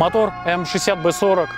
Мотор М60B40.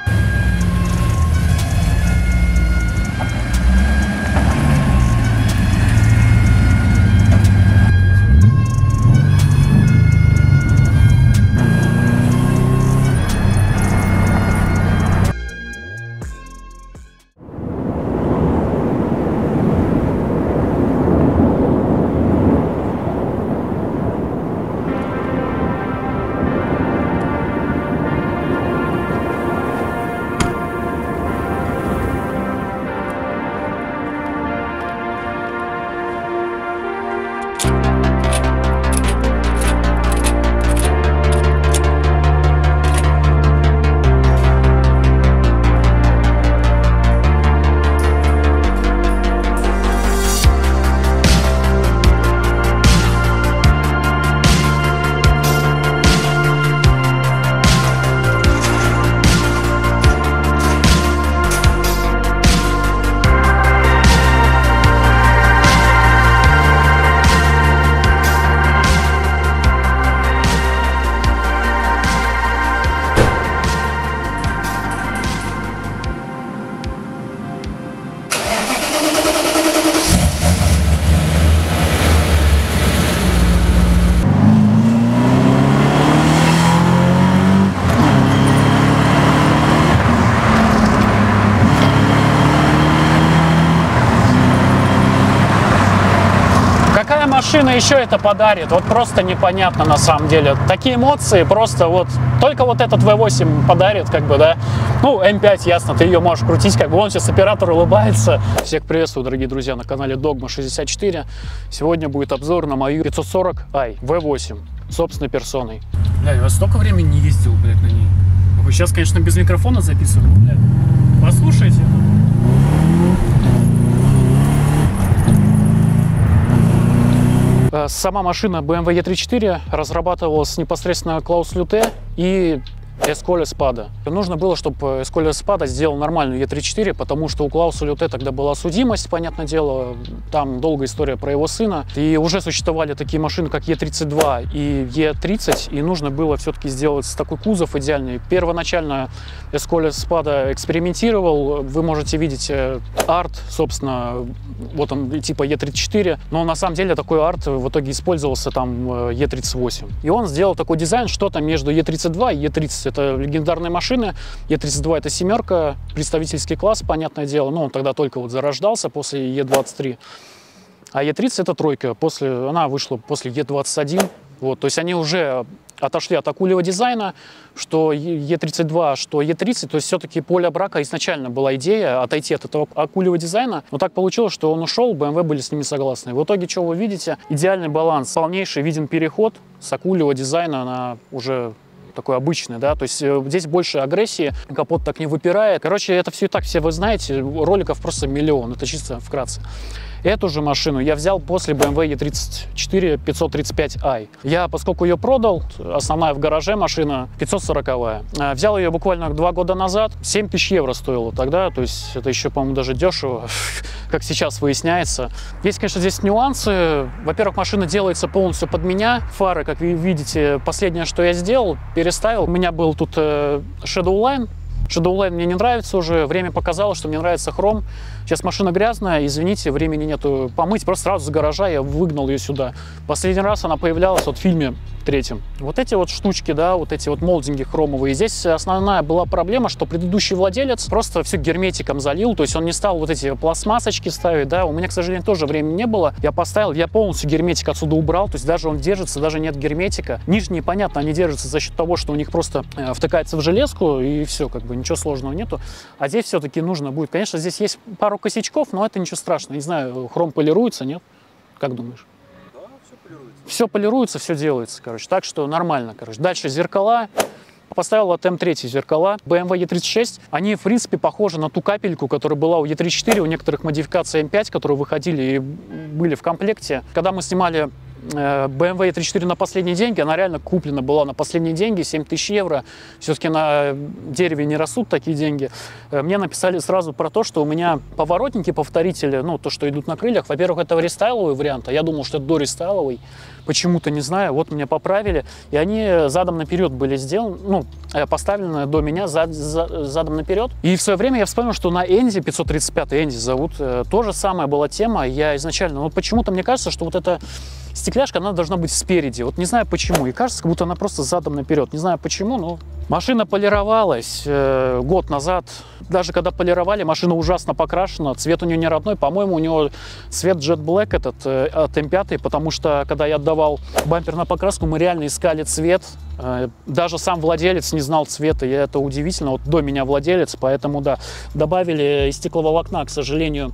Какая машина еще это подарит? Вот просто непонятно на самом деле. Такие эмоции просто вот только вот этот V8 подарит, как бы, да. Ну, М5, ясно, ты ее можешь крутить, как бы. Вон сейчас оператор улыбается. Всех приветствую, дорогие друзья, на канале Dogma 64. Сегодня будет обзор на мою 540i V8 собственной персоной. Бля, я столько времени не ездил, блядь, на ней. Сейчас, конечно, без микрофона записываю, блядь. Послушайте. Сама машина BMW E34 разрабатывалась непосредственно Клаус Люте и Эсколя Спада. Нужно было, чтобы Эсколя Спада сделал нормальную E34, потому что у Клауса Люте тогда была судимость, понятное дело, там долгая история про его сына. И уже существовали такие машины, как E32 и E30, и нужно было все-таки сделать такой кузов идеальный. Первоначально Эсколя Спада экспериментировал, вы можете видеть арт, собственно, вот он типа E34, но на самом деле такой арт в итоге использовался там E38. И он сделал такой дизайн, что-то между E32 и E30. Это легендарные машины. E32 это семерка, представительский класс, понятное дело. Ну, он тогда только вот зарождался после E23. А E30 это тройка. Она вышла после E21. Вот, то есть они уже отошли от акульего дизайна, что E32, что E30. То есть все-таки поле брака изначально была идея отойти от этого акульего дизайна. Но так получилось, что он ушел, BMW были с ними согласны. В итоге, что вы видите? Идеальный баланс. Полнейший виден переход с акульего дизайна на уже такой обычный, да, то есть здесь больше агрессии, капот так не выпирает. Короче, это все и так, все вы знаете, роликов просто миллион, это чисто вкратце. Эту же машину я взял после BMW E34 535i. Я, поскольку ее продал, основная в гараже машина 540-я. Взял ее буквально 2 года назад, 7000 евро стоило тогда, то есть это еще, по-моему, даже дешево, как сейчас выясняется. Есть, конечно, здесь нюансы. Во-первых, машина делается полностью под меня. Фары, как вы видите, последнее, что я сделал, переставил. У меня был тут Shadowline. Shadowline мне не нравится уже, время показало, что мне нравится хром. Сейчас машина грязная, извините, времени нету помыть, просто сразу с гаража я выгнал ее сюда. Последний раз она появлялась вот в фильме 3. Вот эти вот штучки, да, вот эти вот молдинги хромовые. Здесь основная была проблема, что предыдущий владелец просто все герметиком залил, то есть он не стал вот эти пластмассочки ставить, да. У меня, к сожалению, тоже времени не было. Я поставил, я полностью герметик отсюда убрал, то есть даже он держится, даже нет герметика. Нижние, понятно, они держатся за счет того, что у них просто втыкается в железку и все, как бы ничего сложного нету. А здесь все-таки нужно будет, конечно, здесь есть пару косячков, но это ничего страшного. Не знаю, хром полируется, нет? Как думаешь? Да, все полируется. Все полируется, все делается, короче. Так что нормально, короче. Дальше зеркала. Поставил от М3 зеркала. BMW E36. Они, в принципе, похожи на ту капельку, которая была у E34, у некоторых модификаций М5, которые выходили и были в комплекте. Когда мы снимали BMW E34 на последние деньги, она реально куплена была на последние деньги, 7000 евро. Все-таки на дереве не растут такие деньги. Мне написали сразу про то, что у меня поворотники, повторители, ну, то, что идут на крыльях. Во-первых, это рестайловый вариант, а я думал, что это дорестайловый. Почему-то, не знаю, вот меня поправили. И они задом наперед были сделаны, ну, поставлены до меня задом наперед. И в свое время я вспомнил, что на Энди, 535 Энди зовут, то же самое была тема. Я изначально, вот почему-то мне кажется, что вот эта стекляшка, она должна быть спереди. Вот не знаю почему. И кажется, как будто она просто задом наперед. Не знаю почему, но машина полировалась год назад. Даже когда полировали, машина ужасно покрашена. Цвет у нее не родной. По-моему, у него цвет Jet Black этот от M5, потому что когда я отдавал бампер на покраску, мы реально искали цвет. Даже сам владелец не знал цвета, и это удивительно. Вот до меня владелец, поэтому да, добавили из стекловолокна, к сожалению,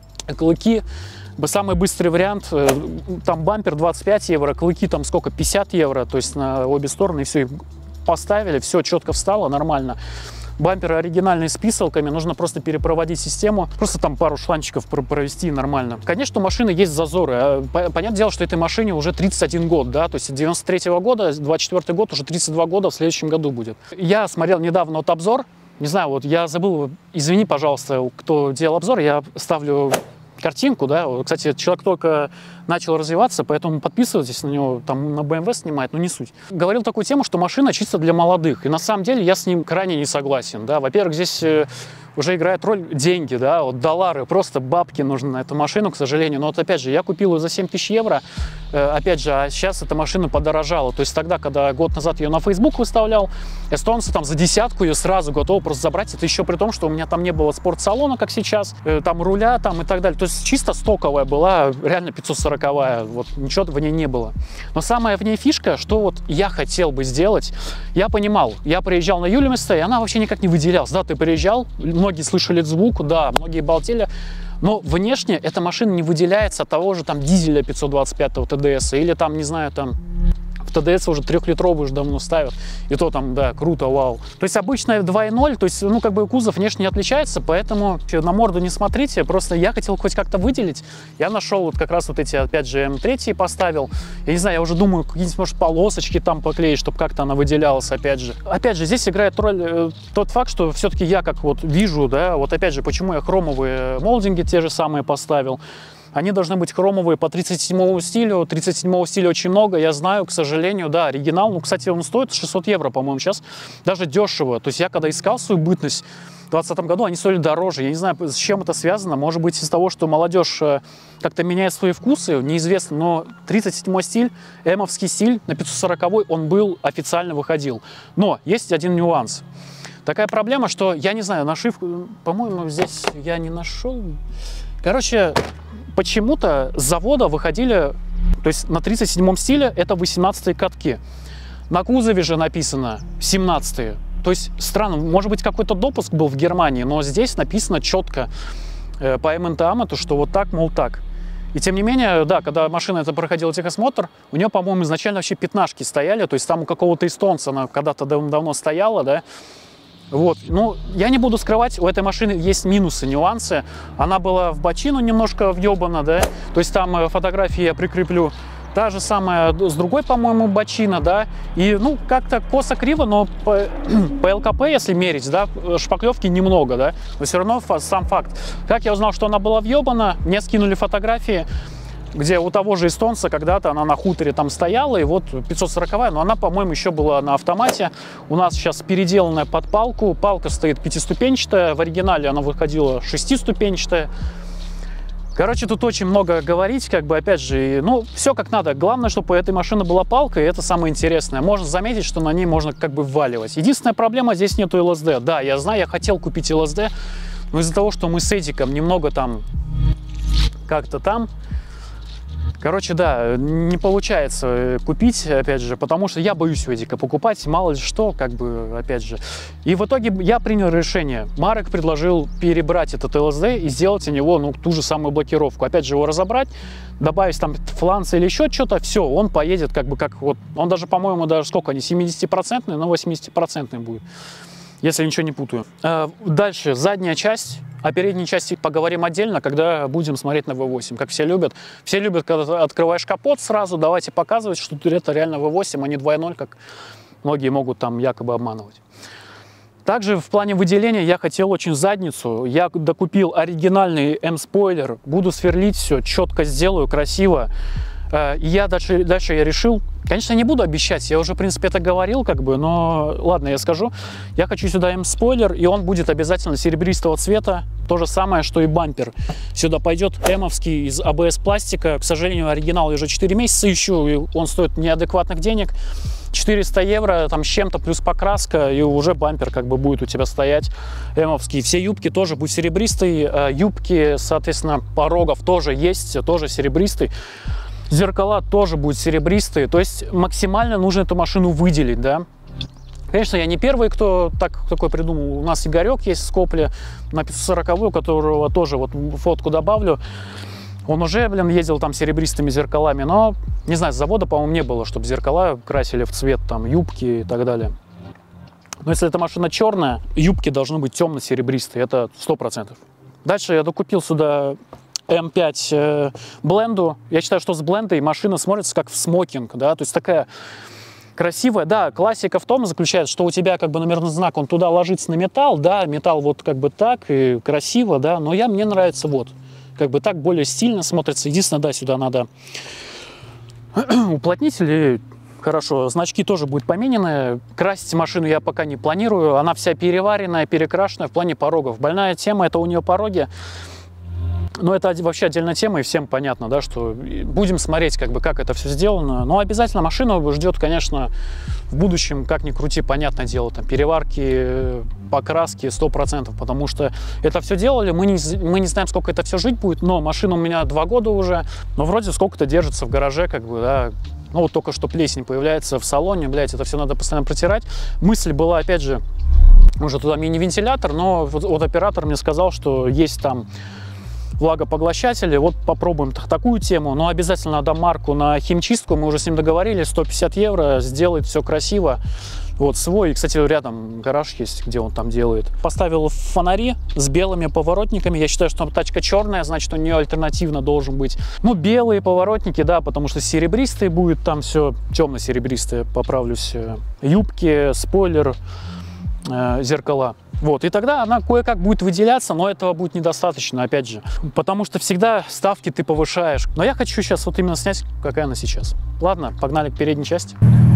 клыки. Самый быстрый вариант, там бампер 25 евро, клыки там сколько, 50 евро, то есть на обе стороны, и все, поставили, все четко встало, нормально. Бампер оригинальный с писелками, нужно просто перепроводить систему, просто там пару шланчиков провести нормально. Конечно, у машины есть зазоры. Понятное дело, что этой машине уже 31 год, да, то есть 93-го года, 24-й год, уже 32 года в следующем году будет. Я смотрел недавно вот обзор, не знаю, вот я забыл, извини, пожалуйста, кто делал обзор, я ставлю картинку, да, кстати, человек только начал развиваться, поэтому подписывайтесь на него, там на BMW снимает, но не суть. Говорил такую тему, что машина чисто для молодых, и на самом деле я с ним крайне не согласен, да, во-первых, здесь уже играет роль деньги, да, вот доллары, просто бабки нужны на эту машину, к сожалению, но вот опять же, я купил ее за 7000 евро, опять же, а сейчас эта машина подорожала, то есть тогда, когда год назад ее на Facebook выставлял, эстонцы там за десятку ее сразу готовы просто забрать, это еще при том, что у меня там не было спортсалона, как сейчас, там руля там и так далее, то есть чисто стоковая была, реально 540-я, вот ничего в ней не было. Но самая в ней фишка, что вот я хотел бы сделать, я понимал, я приезжал на Юлиместа, и она вообще никак не выделялась, да, ты приезжал, многие слышали звук, да, многие болтели, но внешне эта машина не выделяется от того же там дизеля 525-го ТДС или там, не знаю, там в ТДС уже 3-литровый уже давно ставят, и то там, да, круто, вау. То есть обычная 2.0, то есть, ну, как бы кузов внешне не отличается, поэтому на морду не смотрите, просто я хотел хоть как-то выделить, я нашел вот как раз вот эти, опять же, М3 поставил, я не знаю, я уже думаю, какие-нибудь, может, полосочки там поклеить, чтобы как-то она выделялась, опять же. Опять же, здесь играет роль тот факт, что все-таки я как вот вижу, да, вот опять же, почему я хромовые молдинги те же самые поставил. Они должны быть хромовые по 37-му стилю. 37-го стиля очень много, я знаю, к сожалению, да, оригинал. Ну, кстати, он стоит 600 евро, по-моему, сейчас. Даже дешево. То есть я когда искал свою бытность в 2020 году, они стоили дороже. Я не знаю, с чем это связано. Может быть, из того, что молодежь как-то меняет свои вкусы, неизвестно. Но 37-й стиль, эмовский стиль, на 540-й он был, официально выходил. Но есть один нюанс. Такая проблема, что, я не знаю, нашивку, по-моему, здесь я не нашел. Короче, почему-то с завода выходили, то есть на 37-м стиле это 18-е катки. На кузове же написано 17-е. То есть странно, может быть, какой-то допуск был в Германии, но здесь написано четко по МНТА, что вот так, мол, так. И тем не менее, да, когда машина эта проходила техосмотр, у нее, по-моему, изначально вообще пятнашки стояли, то есть там у какого-то эстонца она когда-то давно стояла, да. Вот, ну, я не буду скрывать, у этой машины есть минусы, нюансы. Она была в бочину немножко въебана, да, то есть там фотографии я прикреплю. Та же самая с другой, по-моему, бочина, да, и, ну, как-то косо-криво, но по ЛКП, если мерить, да, шпаклевки немного, да, но все равно сам факт. Как я узнал, что она была въебана, мне скинули фотографии, где у того же эстонца когда-то она на хуторе там стояла, и вот 540-я, но она, по-моему, еще была на автомате. У нас сейчас переделанная под палку, палка стоит 5-ступенчатая, в оригинале она выходила 6-ступенчатая. Короче, тут очень много говорить, как бы, опять же, ну, все как надо. Главное, чтобы у этой машины была палка, и это самое интересное. Можно заметить, что на ней можно как бы вваливать. Единственная проблема, здесь нету ЛСД. Да, я знаю, я хотел купить ЛСД, но из-за того, что мы с Эдиком немного там, как-то там, короче, да, не получается купить, опять же, потому что я боюсь у Эдика покупать, мало ли что, как бы, опять же. И в итоге я принял решение. Марек предложил перебрать этот ЛСД и сделать у него, ну, ту же самую блокировку. Опять же, его разобрать, добавить там фланцы или еще что-то, все, он поедет как бы как вот, он даже, по-моему, даже сколько они, 70%, но 80% будет, если я ничего не путаю. Дальше, задняя часть. О передней части поговорим отдельно, когда будем смотреть на V8, как все любят. Все любят, когда открываешь капот сразу, давайте показывать, что это реально V8, а не 2.0, как многие могут там якобы обманывать. Также в плане выделения я хотел очень задницу. Я докупил оригинальный M-спойлер, буду сверлить все, четко сделаю, красиво. И я дальше я решил, конечно, не буду обещать, я уже, в принципе, это говорил, как бы, но ладно, я скажу. Я хочу сюда M-спойлер, и он будет обязательно серебристого цвета. То же самое, что и бампер. Сюда пойдет M-овский из ABS пластика. К сожалению, оригинал я уже 4 месяца ищу, и он стоит неадекватных денег. 400 евро, там с чем-то, плюс покраска, и уже бампер как бы будет у тебя стоять M-овский. Все юбки тоже будут серебристые. Юбки, соответственно, порогов тоже есть, тоже серебристый. Зеркала тоже будут серебристые, то есть максимально нужно эту машину выделить, да. Конечно, я не первый, кто такой придумал. У нас Игорек есть в Скопле на 540, у которого тоже вот фотку добавлю. Он уже, блин, ездил там серебристыми зеркалами, но, не знаю, с завода, по-моему, не было, чтобы зеркала красили в цвет, там, юбки и так далее. Но если эта машина черная, юбки должны быть темно-серебристые, это 100%. Дальше я докупил сюда М5 бленду. Я считаю, что с блендой машина смотрится как в смокинг, да, то есть такая красивая. Да, классика в том заключается, что у тебя как бы номерной знак, он туда ложится на металл, да, металл вот как бы так и красиво, да, но мне нравится вот, как бы так более стильно смотрится. Единственное, да, сюда надо уплотнители. Хорошо, значки тоже будут поменены. Красить машину я пока не планирую, она вся переваренная, перекрашенная в плане порогов. Больная тема, это у нее пороги. Но это вообще отдельная тема, и всем понятно, да, что будем смотреть, как бы, как это все сделано. Но обязательно машину ждет, конечно, в будущем, как ни крути, понятное дело, там, переварки, покраски 100%, потому что это все делали, мы не знаем, сколько это все жить будет, но машина у меня 2 года уже, но вроде сколько-то держится в гараже, как бы, да. Ну, вот только что плесень появляется в салоне, блядь, это все надо постоянно протирать. Мысль была, опять же, уже туда мини-вентилятор, но вот оператор мне сказал, что есть там влагопоглощатели, вот попробуем такую тему, но обязательно надо марку на химчистку, мы уже с ним договорились, 150 евро, сделает все красиво. Вот свой, и, кстати, рядом гараж есть, где он там делает. Поставил фонари с белыми поворотниками, я считаю, что тачка черная, значит, у нее альтернативно должен быть. Ну, белые поворотники, да, потому что серебристые будет, там все темно-серебристые, поправлюсь, юбки, спойлер, зеркала. Вот, и тогда она кое-как будет выделяться, но этого будет недостаточно, опять же, потому что всегда ставки ты повышаешь. Но я хочу сейчас вот именно снять, какая она сейчас. Ладно, погнали к передней части.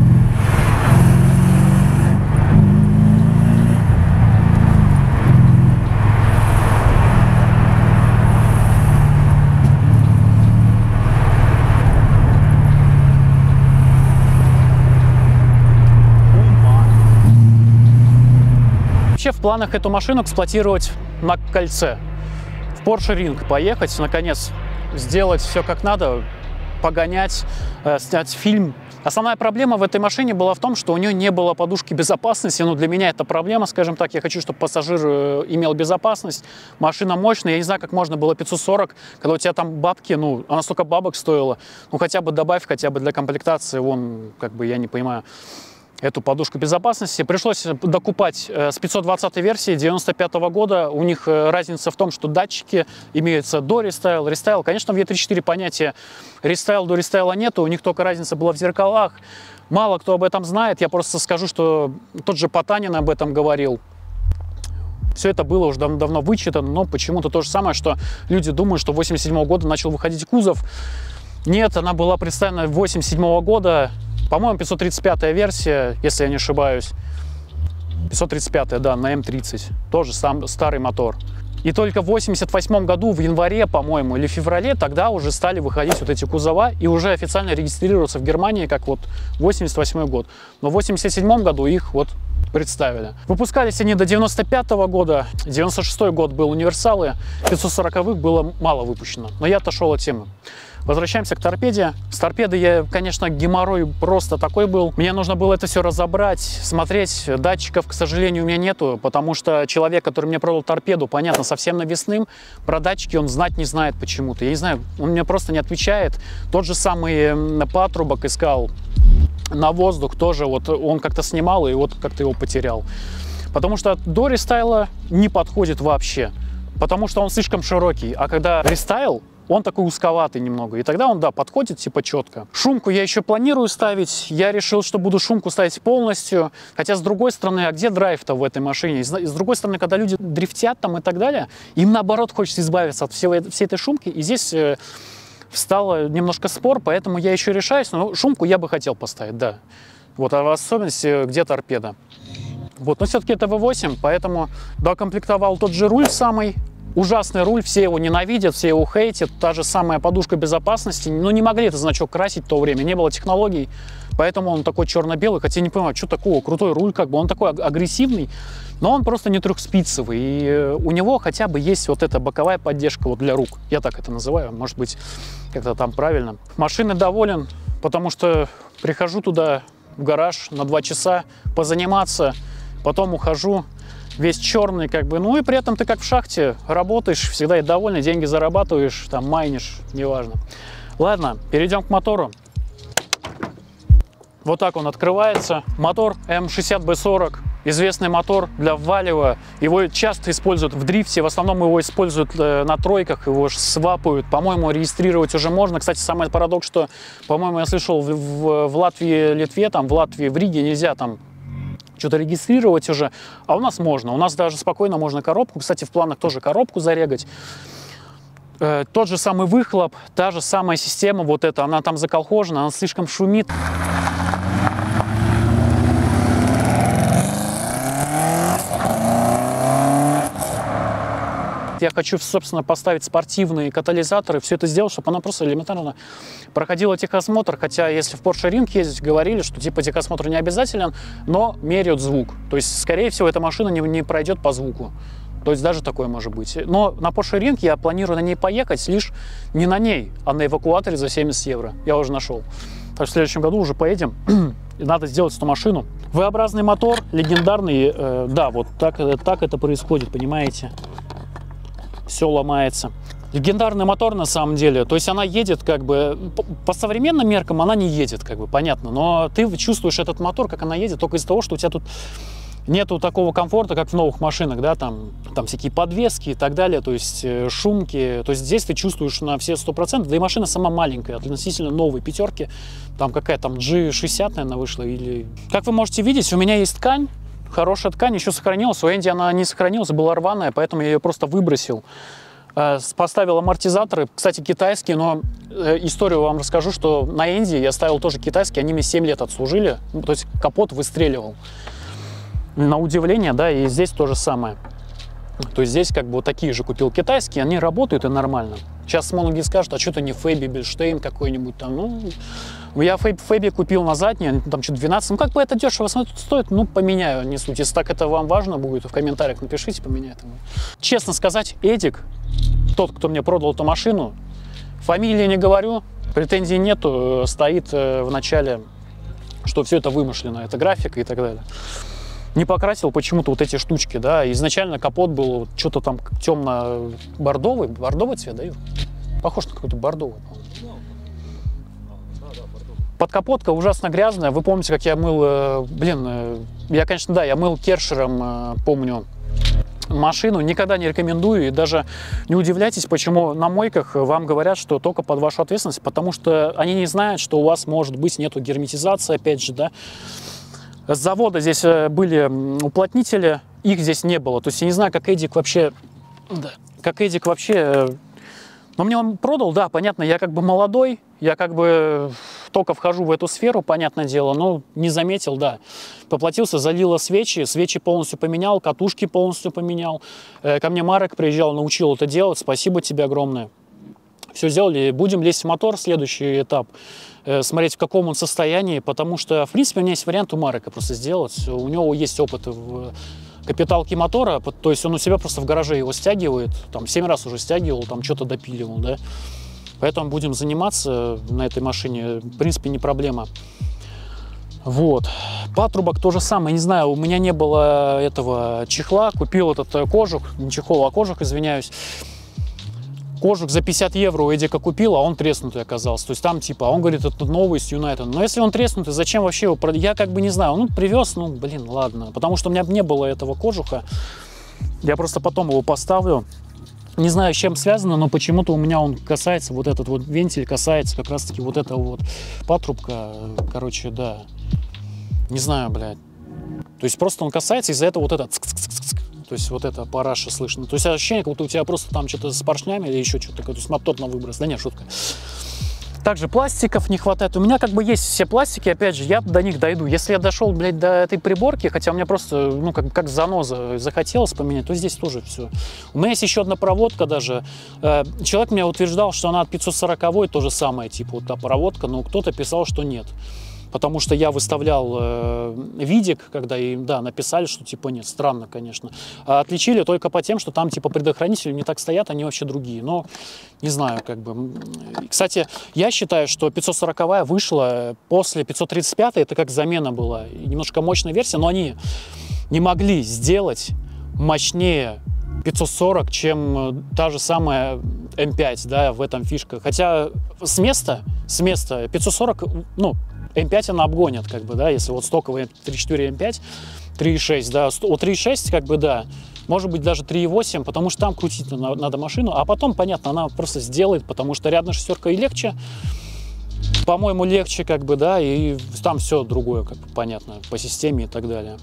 В планах эту машину эксплуатировать на кольце, в Porsche Ring поехать, наконец сделать все как надо, погонять, снять фильм. Основная проблема в этой машине была в том, что у нее не было подушки безопасности. Ну, для меня это проблема, скажем так. Я хочу, чтобы пассажир имел безопасность. Машина мощная. Я не знаю, как можно было 540, когда у тебя там бабки, ну, она столько бабок стоила. Ну, хотя бы добавь, хотя бы для комплектации, вон, как бы, я не понимаю, эту подушку безопасности. Пришлось докупать с 520 версии 95-го года. У них разница в том, что датчики имеются до рестайл, рестайл. Конечно, в E34 понятия рестайл до рестайла нету, у них только разница была в зеркалах. Мало кто об этом знает, я просто скажу, что тот же Потанин об этом говорил. Все это было уже давно вычитано, но почему-то то же самое, что люди думают, что 87-го года начал выходить кузов. Нет, она была представлена 87-го года. По-моему, 535-я версия, если я не ошибаюсь. 535-я, да, на М30. Тоже старый мотор. И только в 88 году, в январе, по-моему, или феврале, тогда уже стали выходить вот эти кузова и уже официально регистрироваться в Германии, как вот 88 год. Но в 87 году их вот представили. Выпускались они до 95-го года. 96-й год был универсалы. 540-х было мало выпущено. Но я отошел от темы. Возвращаемся к торпеде. С торпедой я, конечно, геморрой просто такой был. Мне нужно было это все разобрать, смотреть. Датчиков, к сожалению, у меня нету, потому что человек, который мне продал торпеду, понятно, совсем навесным, про датчики он знать не знает почему-то. Я не знаю, он мне просто не отвечает. Тот же самый патрубок искал на воздух, тоже вот он как-то снимал и вот как-то его потерял. Потому что до рестайла не подходит вообще. потому что он слишком широкий. А когда рестайл, он такой узковатый немного. И тогда он, да, подходит типа четко. Шумку я еще планирую ставить. Я решил, что буду шумку ставить полностью. Хотя, с другой стороны, а где драйв-то в этой машине? И с другой стороны, когда люди дрифтят там и так далее, им наоборот хочется избавиться от всей этой шумки. И здесь встал немножко спор, поэтому я еще решаюсь. Но шумку я бы хотел поставить, да. Вот, а в особенности где торпеда. Вот, но все-таки это V8, поэтому докомплектовал тот же руль самый. Ужасный руль, все его ненавидят, все его хейтят. Та же самая подушка безопасности. Но не могли этот значок красить в то время, не было технологий. Поэтому он такой черно-белый. Хотя не понимаю, что такого, крутой руль, как бы он такой агрессивный, но он просто не трехспицевый. И у него хотя бы есть вот эта боковая поддержка вот для рук. Я так это называю, может быть, как-то там правильно. Машиной доволен, потому что прихожу туда в гараж на 2 часа позаниматься, потом ухожу. Весь черный, как бы, ну и при этом ты как в шахте работаешь, всегда и довольный, деньги зарабатываешь, там майнишь, неважно. Ладно, перейдем к мотору. Вот так он открывается. Мотор М60B40, известный мотор для валева. Его часто используют в дрифте, в основном его используют на тройках, его свапают. По-моему, регистрировать уже можно. Кстати, самый парадокс, что, по-моему, я слышал, в Латвии, Литве, там, в Латвии, в Риге нельзя там что-то регистрировать уже, а у нас можно. У нас даже спокойно можно коробку. Кстати, в планах тоже коробку зарегать. Тот же самый выхлоп, та же самая система, вот эта, она там заколхожена, она слишком шумит. Я хочу, собственно, поставить спортивные катализаторы, все это сделать, чтобы она просто элементарно проходила техосмотр. Хотя, если в Porsche Ring ездить, говорили, что типа техосмотр не обязателен, но меряют звук. То есть, скорее всего, эта машина не пройдет по звуку. То есть, даже такое может быть. Но на Porsche Ring я планирую на ней поехать, лишь не на ней, а на эвакуаторе за 70 евро. Я уже нашел. Так что в следующем году уже поедем. И надо сделать эту машину. V-образный мотор, легендарный. Да, вот так это происходит, понимаете? Все ломается. Легендарный мотор на самом деле, то есть она едет как бы, по современным меркам она не едет, как бы, понятно, но ты чувствуешь этот мотор, как она едет, только из-за того, что у тебя тут нету такого комфорта, как в новых машинах, да, там всякие подвески и так далее, то есть шумки, то есть здесь ты чувствуешь на все 100%, да и машина сама маленькая, относительно новой пятерки, там какая там G60, наверное, вышла, или... Как вы можете видеть, у меня есть ткань, хорошая ткань, еще сохранилась. У Энди она не сохранилась, была рваная, поэтому я ее просто выбросил. Поставил амортизаторы, кстати, китайские, но историю вам расскажу, что на Энди я ставил тоже китайские, они мне 7 лет отслужили, то есть капот выстреливал. На удивление, да, и здесь то же самое. То есть здесь как бы вот такие же купил китайские, они работают и нормально. Сейчас многие скажут, а что ты не Фэби, Бельштейн какой-нибудь там, ну... Я Фэби купил на заднее, там что-то 12, ну как бы это дешево стоит, ну поменяю, не суть. Если так это вам важно будет, в комментариях напишите, поменяю. Честно сказать, Эдик, тот, кто мне продал эту машину, фамилии не говорю, претензий нету, стоит в начале, что все это вымышленно, это графика и так далее. Не покрасил почему-то вот эти штучки, да, изначально капот был что-то там темно-бордовый, бордовый цвет, да, похож на какой-то бордовый, по-моему. Подкапотка ужасно грязная. Вы помните, как я мыл, я, конечно, да, я мыл кершером, помню, машину. Никогда не рекомендую. И даже не удивляйтесь, почему на мойках вам говорят, что только под вашу ответственность, потому что они не знают, что у вас, может быть, нету герметизации, опять же, да. С завода здесь были уплотнители, их здесь не было. То есть я не знаю, как Эдик вообще... Да, как Эдик вообще... Но мне он продал, да, понятно, я как бы молодой, я как бы только вхожу в эту сферу, понятное дело, но не заметил, да. Поплатился, залило свечи полностью поменял, катушки полностью поменял. Ко мне Марек приезжал, научил это делать, спасибо тебе огромное. Все сделали, будем лезть в мотор, следующий этап, смотреть, в каком он состоянии, потому что, в принципе, у меня есть вариант у Марека просто сделать, у него есть опыт в капиталке мотора, то есть он у себя просто в гараже его стягивает, там 7 раз уже стягивал, там что-то допиливал, да. Поэтому будем заниматься на этой машине, в принципе, не проблема. Вот. Патрубок то же самое, не знаю, у меня не было этого чехла, купил этот кожух, не чехол, а кожух, извиняюсь. Кожух за 50 евро у Эдика купил, а он треснутый оказался. То есть там типа, он говорит, это новый с Юнайтед. Но если он треснутый, зачем вообще его продать? Я как бы не знаю, ну привез, ну блин, ладно. Потому что у меня не было этого кожуха. Я просто потом его поставлю. Не знаю, с чем связано, но почему-то у меня он касается, вот этот вот вентиль касается как раз-таки вот этого вот патрубка. Короче, да. Не знаю, блядь. То есть просто он касается, из-за этого вот это... То есть вот это параша слышно. То есть ощущение, как будто у тебя просто там что-то с поршнями или еще что-то такое. То есть мотор на выброс. Да нет, шутка. Также пластиков не хватает. У меня как бы есть все пластики, опять же, я до них дойду. Если я дошел, блядь, до этой приборки, хотя у меня просто, ну, как заноза захотелось поменять, то здесь тоже все. У меня есть еще одна проводка даже. Человек мне утверждал, что она от 540-й, то же самое, типа вот та проводка, но кто-то писал, что нет. Потому что я выставлял видик, когда им, да, написали, что типа нет, странно, конечно. А отличили только по тем, что там типа предохранители не так стоят, они вообще другие. Но не знаю, как бы. Кстати, я считаю, что 540-я вышла после 535-й, это как замена была. Немножко мощная версия, но они не могли сделать мощнее 540, чем та же самая М5, да, в этом фишка. Хотя с места 540, ну, М5 она обгонит, как бы, да, если вот стоковый 3.4 М5, 3.6, да, вот 3.6, как бы, да, может быть, даже 3.8, потому что там крутить надо машину, а потом, понятно, она просто сделает, потому что рядом шестерка и легче, по-моему, легче, как бы, да, и там все другое, как бы, понятно, по системе и так далее.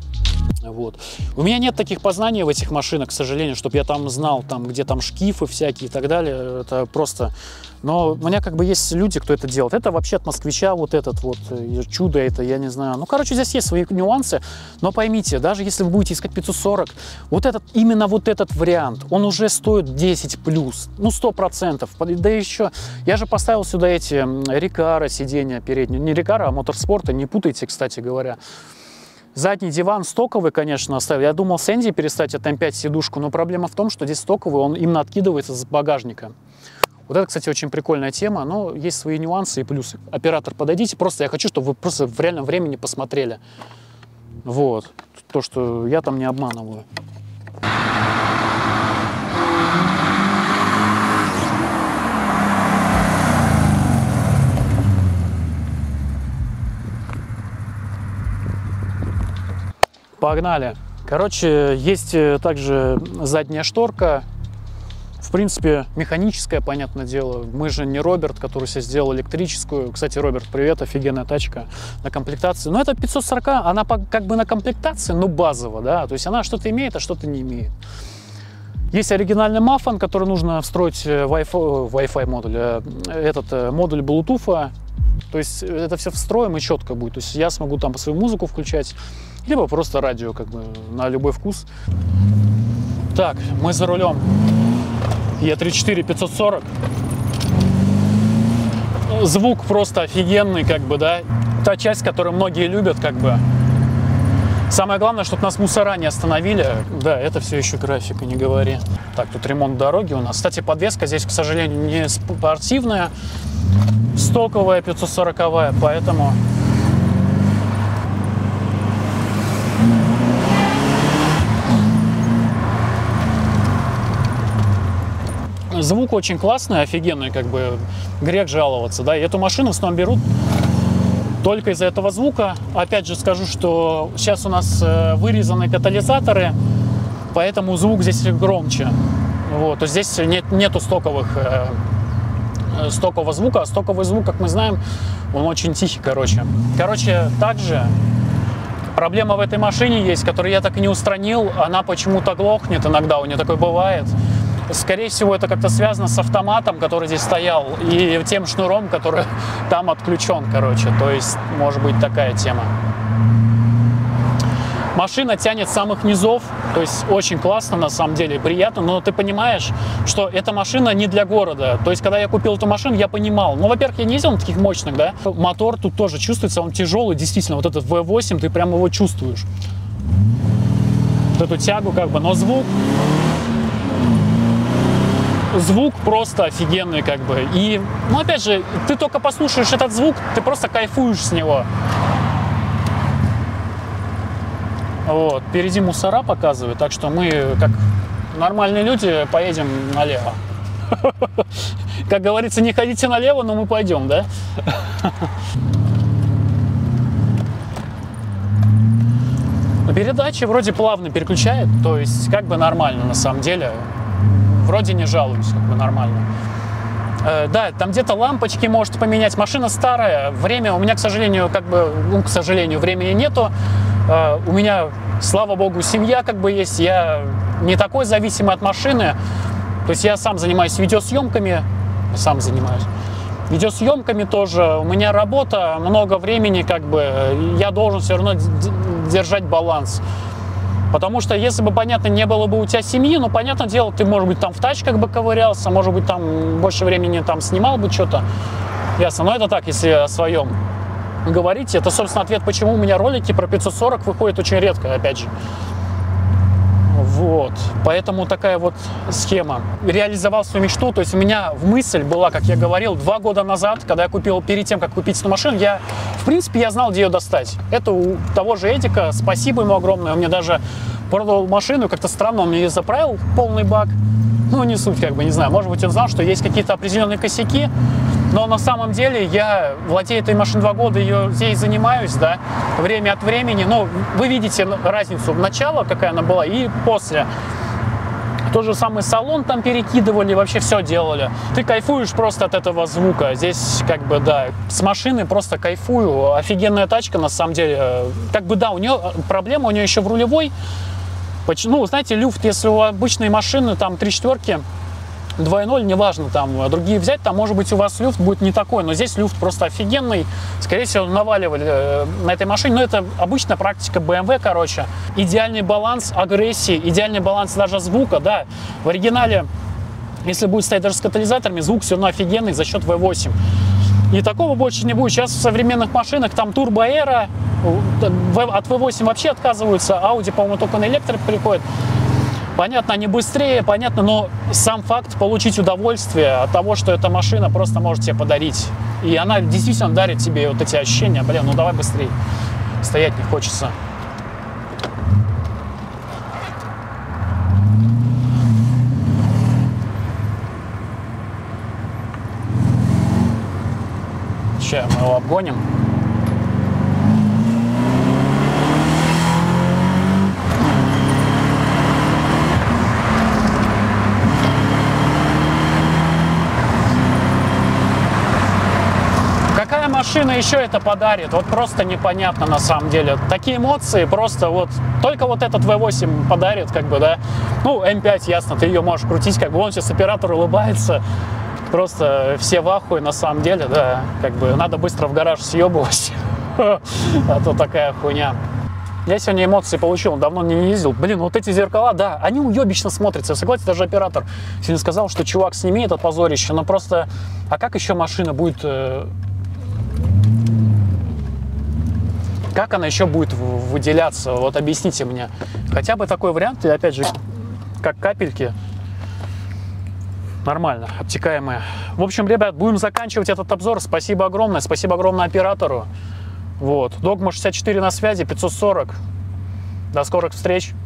Вот. У меня нет таких познаний в этих машинах, к сожалению, чтобы я там знал, там, где там шкифы всякие и так далее. Это просто... Но у меня как бы есть люди, кто это делает. Это вообще от москвича вот этот вот чудо, это я не знаю. Ну, короче, здесь есть свои нюансы, но поймите, даже если вы будете искать 540, вот этот, именно вот этот вариант, он уже стоит 10 плюс, ну, 100%. Да еще, я же поставил сюда эти Recaro сиденья передние, не Recaro, а Моторспорта, не путайте, кстати говоря. Задний диван стоковый, конечно, оставил. Я думал с Энди перестать от М5 сидушку, но проблема в том, что здесь стоковый, он именно откидывается с багажника. Вот это, кстати, очень прикольная тема, но есть свои нюансы и плюсы. Оператор, подойдите, просто я хочу, чтобы вы просто в реальном времени посмотрели. Вот. То, что я там не обманываю. Погнали. Короче, есть также задняя шторка. В принципе, механическая, понятное дело. Мы же не Роберт, который себе сделал электрическую. Кстати, Роберт, привет, офигенная тачка на комплектации. Но это 540, она как бы на комплектации, но базово, да. То есть она что-то имеет, а что-то не имеет. Есть оригинальный мафан, который нужно встроить Wi-Fi модуль, этот модуль Bluetooth. То есть это все встроим и четко будет. То есть я смогу там свою музыку включать, либо просто радио, как бы на любой вкус. Так, мы за рулем. Е34 540. Звук просто офигенный, как бы, да. Та часть, которую многие любят, как бы. Самое главное, чтобы нас мусора не остановили. Да, это все еще графика, не говори. Так, тут ремонт дороги у нас. Кстати, подвеска здесь, к сожалению, не спортивная. Стоковая 540-я, поэтому... Звук очень классный, офигенный, как бы грех жаловаться, да. И эту машину в основном берут только из-за этого звука. Опять же скажу, что сейчас у нас вырезаны катализаторы, поэтому звук здесь громче. Вот, то есть здесь нету стокового звука, а стоковый звук, как мы знаем, он очень тихий, короче. Также проблема в этой машине есть, которую я так и не устранил, она почему-то глохнет иногда, у нее такое бывает. Скорее всего, это как-то связано с автоматом, который здесь стоял, и тем шнуром, который там отключен, короче. То есть, может быть, такая тема. Машина тянет с самых низов, то есть очень классно, на самом деле, приятно, но ты понимаешь, что эта машина не для города. То есть, когда я купил эту машину, я понимал, ну, во-первых, я не ездил на таких мощных, да, мотор тут тоже чувствуется, он тяжелый, действительно, вот этот V8, ты прямо его чувствуешь. Вот эту тягу, как бы, но звук просто офигенный, как бы. И, ну, опять же, ты только послушаешь этот звук, ты просто кайфуешь с него. Вот, впереди мусора показывают, так что мы, как нормальные люди, поедем налево. Как говорится, не ходите налево, но мы пойдем, да? Передачи вроде плавно переключает, то есть как бы нормально на самом деле. вроде не жалуюсь, как бы нормально. Да, там где-то лампочки может поменять. Машина старая, время у меня, к сожалению, как бы, ну, к сожалению, времени нету. У меня, слава богу, семья как бы есть. Я не такой зависимый от машины. То есть я сам занимаюсь видеосъемками, видеосъемками тоже. У меня работа, много времени, как бы, я должен все равно держать баланс. Потому что если бы, понятно, не было бы у тебя семьи, ну, понятное дело, ты, может быть, там в тачках бы ковырялся, может быть, там больше времени там снимал бы что-то. Ясно, но это так, если о своем говорить. Это, собственно, ответ, почему у меня ролики про 540 выходят очень редко, опять же. Вот, поэтому такая вот схема. Реализовал свою мечту, то есть у меня мысль была, как я говорил, 2 года назад, когда я купил, перед тем, как купить эту машину, в принципе, я знал, где ее достать. Это у того же Эдика, спасибо ему огромное, он мне даже продал машину, как-то странно, он мне ее заправил, полный бак. Ну, не суть, как бы, не знаю, может быть, он знал, что есть какие-то определенные косяки, но на самом деле я владею этой машиной 2 года, ее здесь занимаюсь, да, время от времени. Ну, вы видите разницу начала, какая она была, и после. Тот же самый салон там перекидывали, вообще все делали. Ты кайфуешь просто от этого звука. Здесь, как бы, да, с машины просто кайфую. Офигенная тачка, на самом деле. Как бы, да, у нее проблема, у нее еще в рулевой. Ну, знаете, люфт, если у обычной машины там 3/4, 2.0, неважно, там другие взять, там, может быть, у вас люфт будет не такой, но здесь люфт просто офигенный. Скорее всего, наваливали на этой машине, но это обычная практика BMW, короче. Идеальный баланс агрессии, идеальный баланс даже звука, да. В оригинале, если будет стоять даже с катализаторами, звук все равно офигенный за счет V8. И такого больше не будет. Сейчас в современных машинах там турбоэра, от V8 вообще отказываются, Audi, по-моему, только на электрик приходит. Понятно, они быстрее, понятно, но сам факт получить удовольствие от того, что эта машина просто может тебе подарить. И она действительно дарит тебе вот эти ощущения. Блин, ну давай быстрее. Стоять не хочется. Сейчас мы его обгоним. Какая машина еще это подарит? Вот просто непонятно на самом деле. Такие эмоции просто вот, только вот этот V8 подарит, как бы, да. Ну, М5, ясно, ты ее можешь крутить, как бы, он сейчас оператор улыбается. Просто все в ахуе на самом деле, да. Как бы надо быстро в гараж съебывать. А то такая хуйня. Я сегодня эмоции получил, давно не ездил. Блин, вот эти зеркала, да, они уебично смотрятся. Согласен, даже оператор сегодня сказал, что чувак, сними это позорище. Но просто, а как еще машина будет... Как она еще будет выделяться? Вот объясните мне. Хотя бы такой вариант, и опять же, как капельки. Нормально, обтекаемые. В общем, ребят, будем заканчивать этот обзор. Спасибо огромное оператору. Вот. Догма 64 на связи, 540. До скорых встреч.